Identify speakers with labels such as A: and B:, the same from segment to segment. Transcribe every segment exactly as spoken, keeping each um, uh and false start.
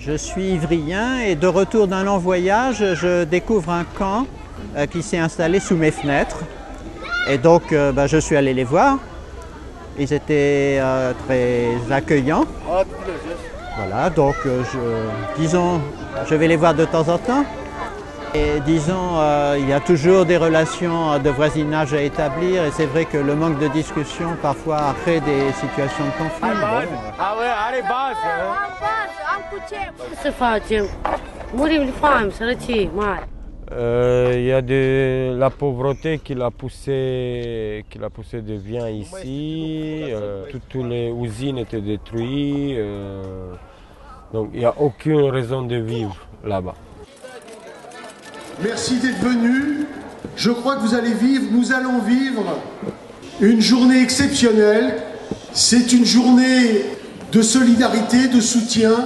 A: Je suis ivrien et de retour d'un long voyage, je découvre un camp euh, qui s'est installé sous mes fenêtres. Et donc euh, bah, je suis allé les voir. Ils étaient euh, très accueillants. Voilà, donc euh, je, disons, je vais les voir de temps en temps. Et disons, euh, il y a toujours des relations de voisinage à établir et c'est vrai que le manque de discussion parfois crée des situations de conflit.
B: Euh, il y a de la pauvreté qui l'a poussé, qui l'a poussé de venir ici. Euh, toutes les usines étaient détruites. Euh, donc il n'y a aucune raison de vivre là-bas.
C: Merci d'être venu. Je crois que vous allez vivre, nous allons vivre une journée exceptionnelle. C'est une journée de solidarité, de soutien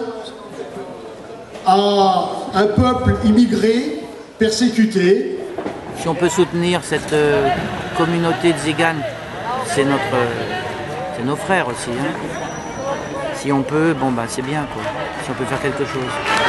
C: à un peuple immigré, persécuté.
D: Si on peut soutenir cette euh, communauté de Tziganes, c'est notre, euh, c'est nos frères aussi. Hein. Si on peut, bon bah c'est bien quoi. Si on peut faire quelque chose.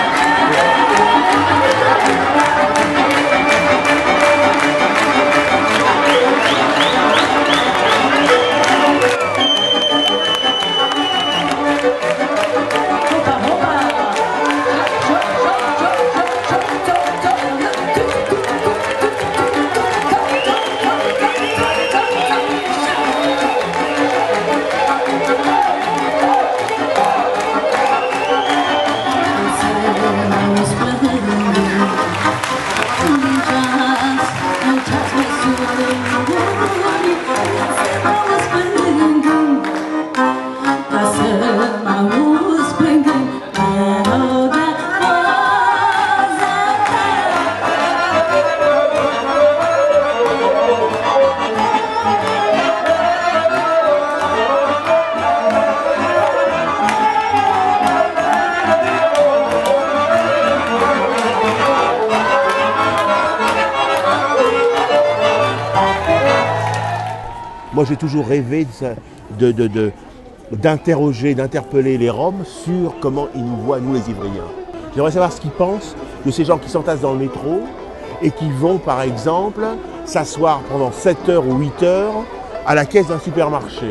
E: Moi, j'ai toujours rêvé de, de, de, d'interroger, d'interpeller les Roms sur comment ils nous voient, nous les Ivriens. J'aimerais savoir ce qu'ils pensent de ces gens qui s'entassent dans le métro et qui vont, par exemple, s'asseoir pendant sept heures ou huit heures à la caisse d'un supermarché.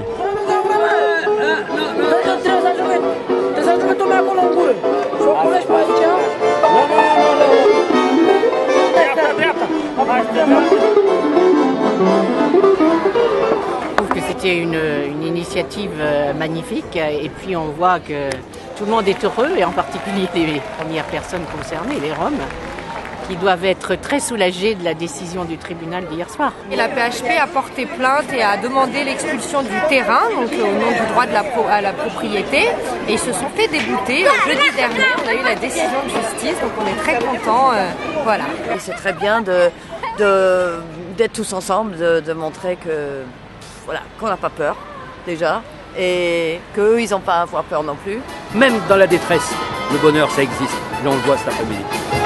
F: C'était une, une initiative magnifique et puis on voit que tout le monde est heureux et en particulier les premières personnes concernées, les Roms, qui doivent être très soulagés de la décision du tribunal d'hier soir.
G: Et la P H P a porté plainte et a demandé l'expulsion du terrain, donc au nom du droit de la pro, à la propriété, et ils se sont fait débouter. Jeudi dernier, on a eu la décision de justice, donc on est très contents. Euh, voilà.
H: Et c'est très bien de, de, d'être tous ensemble, de, de montrer que voilà, qu'on n'a pas peur déjà, et qu'eux ils n'ont pas à avoir peur non plus.
I: Même dans la détresse, le bonheur ça existe, et on le voit cet après-midi.